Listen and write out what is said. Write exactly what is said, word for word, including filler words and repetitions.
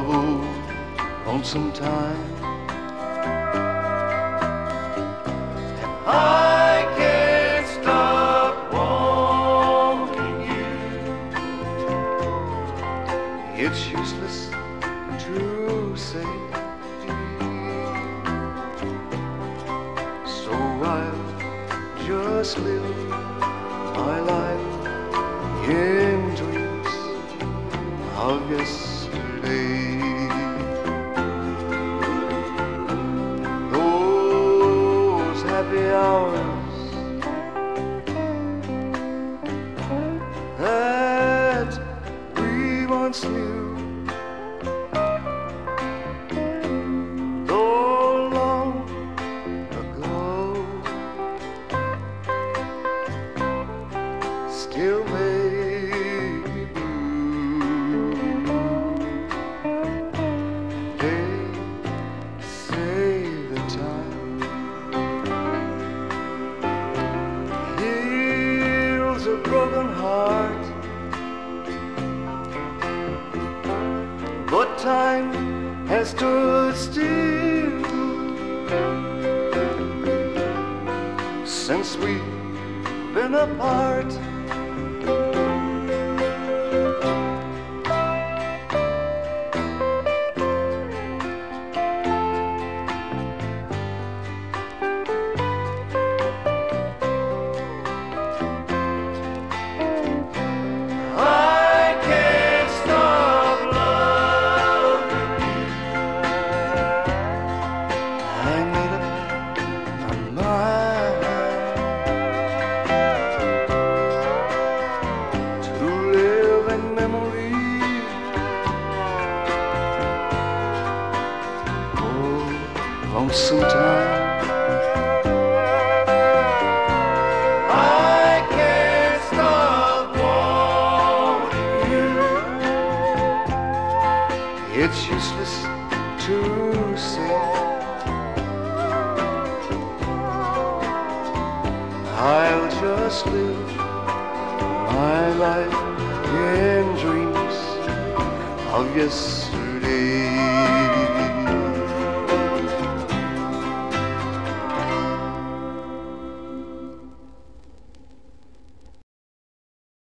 old lonesome time. I can't stop wanting you. It's useless to say, so I'll just live my life in dreams of yesterday. Those happy hours that we once knew, though long ago, still make me blue. They say the time heals a broken heart, but time has stood still since we've been apart. Lonesome time. I can't stop wanting you. It's useless to say. I'll just live my life in dreams of yesterday.